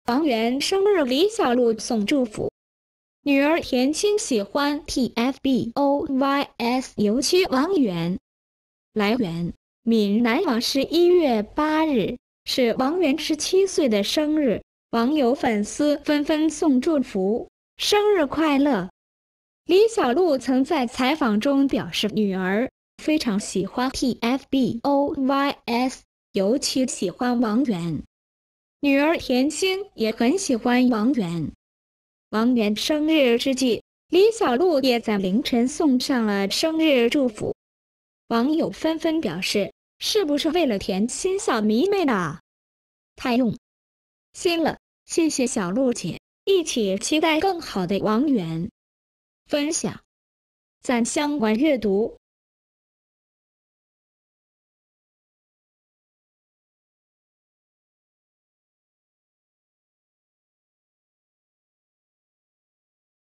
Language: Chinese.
王源生日，李小璐送祝福。女儿甜心喜欢 TFBOYS 尤其王源。来源：闽南网11月8日是王源17岁的生日，网友粉丝纷纷送祝福，生日快乐。李小璐曾在采访中表示，女儿非常喜欢 TFBOYS， 尤其喜欢王源。女儿甜心也很喜欢王源。王源生日之际，李小璐也在凌晨送上了生日祝福。网友纷纷表示，是不是为了甜心小迷妹呢？太用心了，谢谢小璐姐，一起期待更好的王源。分享，赞相关阅读。